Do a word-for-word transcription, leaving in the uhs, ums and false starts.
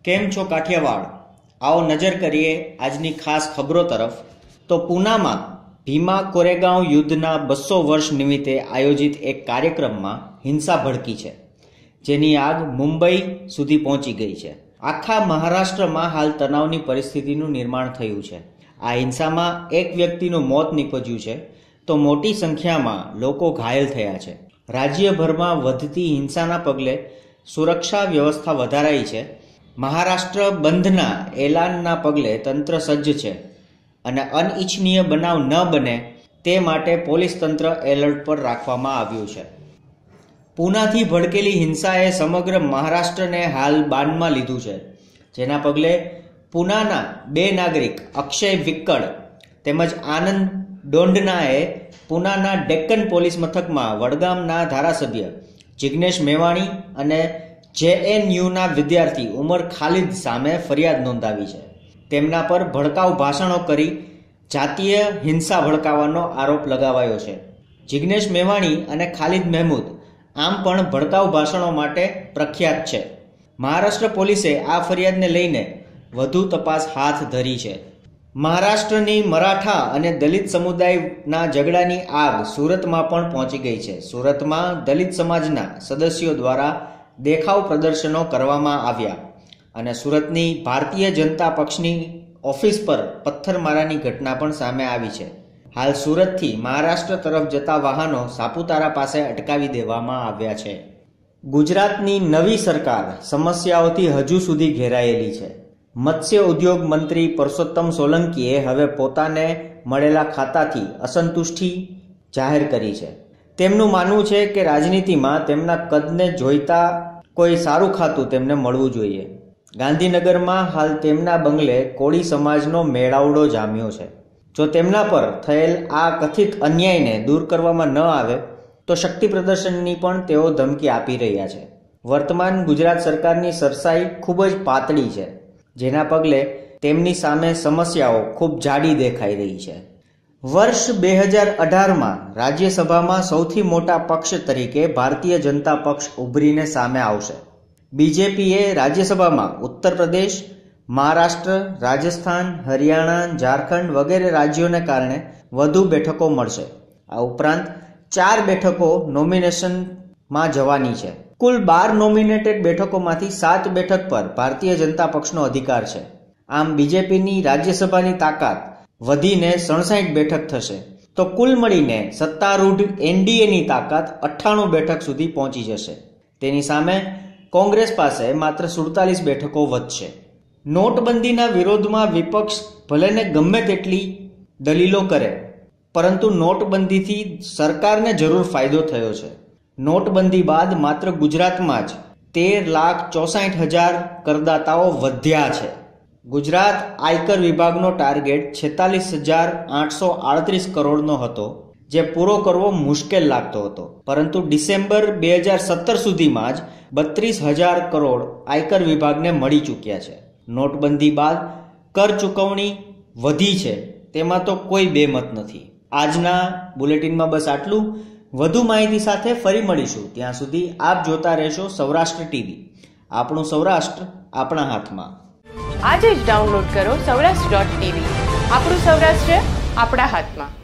કેમ છો કાઠિયાવાડ? आओ नजर करिए आजनी खास खबरों तरफ। तो पूनामां भीमा कोरेगांव युद्धना बस्सो वर्ष निमित्ते आयोजित एक कार्यक्रम में हिंसा भड़की है, जेनी आग मुंबई सुधी पहोंची गई है। आखा महाराष्ट्र में हाल तनावनी परिस्थितिनुं निर्माण थयुं छे। आ हिंसा में एक व्यक्तिनुं मौत निपज्युं छे तो मोटी संख्या में लोको घायल थया छे। राज्यभर में वधती हिंसाना पगले सुरक्षा व्यवस्था वधाराई छे। महाराष्ट्र बंधना एलानना पगले तंत्र सज्ज छे अने अनिच्छनीय बनाव न बने ते माटे पोलीस तंत्र एलर्ट पर राखवामां आव्युं छे। पूनाथी भड़केली हिंसाए समग्र महाराष्ट्रने हाल बाનમાં લીધું છે, જેના પગલે પૂનાના બે નાગરિક અક્ષય વિક્કડ તેમજ આનંદ ડોંડનાએ પૂનાના ડેક્કન પોલીસ મથકમાં વડગામના ધારાસભ્ય જિગ્નેશ મેવાણી અને જેએનયુના વિદ્યાર્થી ઉમર ખાલિદ સામે ફરિયાદ નોંધાવી છે। તેમના પર ભડકાઉ ભાષણો કરી જાતીય હિંસા ભડકાવવાનો આરોપ લગાવાયો છે। જિગ્નેશ મેવાણી અને ખાલિદ મહેમૂદ આમ પણ ભડકાઉ ભાષણો માટે પ્રખ્યાત છે। મહારાષ્ટ્ર પોલીસે આ ફરિયાદને લઈને વધુ તપાસ હાથ ધરી છે। મહારાષ્ટ્રની મરાઠા અને દલિત સમુદાયના ઝઘડાની આગ સુરતમાં પણ પહોંચી ગઈ છે। સુરતમાં દલિત સમાજના સદસ્યો દ્વારા દેખાવ પ્રદર્શનો કરવામાં આવ્યા અને સુરતની ભારતીય જનતા પક્ષની ઓફિસ પર પથ્થરમારાની ઘટના પણ સામે આવી છે। હાલ સુરતથી મહારાષ્ટ્ર તરફ જતા વાહનો સાપુતારા પાસે અટકાવી દેવામાં આવ્યા છે। ગુજરાતની નવી સરકાર સમસ્યાઓથી હજુ સુધી ઘેરાયેલી છે। મત્સ્ય ઉદ્યોગ મંત્રી પરસોત્તમ સોલંકીએ હવે પોતાને મળેલા ખાતાથી અસંતુષ્ટિ જાહેર કરી છે। તેમનું માનવું છે કે રાજનીતિમાં તેમના કદને જોઈતા કોઈ સારું ખાતું તેમને મળવું જોઈએ। ગાંધીનગરમાં હાલ તેમના બંગલે કોળી સમાજનો મેળાવડો જામ્યો છે। જો તેમના પર થયેલ આ કથિત અન્યાયને દૂર કરવામાં ન આવે તો શક્તિ પ્રદર્શનની પણ તેઓ ધમકી આપી રહ્યા છે। વર્તમાન ગુજરાત સરકારની સરસાઈ ખૂબ જ પાતળી છે, જેના પગલે તેમની સામે સમસ્યાઓ ખૂબ જાડી દેખાઈ રહી છે। વર્ષ બે હજાર અઢારમાં રાજ્યસભામાં સૌથી મોટા પક્ષ તરીકે ભારતીય જનતા પક્ષ ઉભરીને સામે આવશે। બીજેપીએ રાજ્યસભામાં ઉત્તર પ્રદેશ, મહારાષ્ટ્ર, રાજસ્થાન, હરિયાણા, ઝારખંડ વગેરે રાજ્યોને કારણે વધુ બેઠકો મળશે। આ ઉપરાંત ચાર બેઠકો નોમિનેશનમાં જવાની છે। કુલ બાર નોમિનેટેડ બેઠકોમાંથી સાત બેઠક પર ભારતીય જનતા પક્ષનો અધિકાર છે। આમ બીજેપીની રાજ્યસભાની તાકાત વધીને સડસઠ બેઠક થશે તો કુલ મળીને સત્તારૂઢ એનડીએની તાકાત અઠ્ઠાણું બેઠક સુધી પહોંચી જશે। તેની સામે કોંગ્રેસ પાસે માત્ર સુડતાલીસ બેઠકો વધશે। નોટબંધીના વિરોધમાં વિપક્ષ ભલેને ગમે તેટલી દલીલો કરે, પરંતુ નોટબંધીથી સરકારને જરૂર ફાયદો થયો છે। નોટબંધી બાદ માત્ર ગુજરાતમાં જ તેર લાખ ચોસાઠ હજાર કરદાતાઓ વધ્યા છે। ગુજરાત આયકર વિભાગનો ટાર્ગેટ છેતાલીસ હજાર આઠસો આડત્રીસ કરોડનો હતો, જે પૂરો કરવો મુશ્કેલ લાગતો હતો, પરંતુ ડિસેમ્બર બે હજાર સત્તર સુધીમાં જ બત્રીસ હજાર કરોડ આયકર વિભાગને મળી ચૂક્યા છે। નોટબંધી બાદ કર ચૂકવણી વધી છે, તેમાં તો કોઈ બેમત નથી। આજના બુલેટિનમાં બસ આટલું। વધુ માહિતી સાથે ફરી મળીશું। ત્યાં સુધી આપ જોતા રહેશો સૌરાષ્ટ્ર ટીવી। આપણું સૌરાષ્ટ્ર આપણા હાથમાં। આજે જ ડાઉનલોડ કરો સૌરાષ્ટ્ર ડોટ ટીવી। આપણું સૌરાષ્ટ્ર આપણા હાથમાં।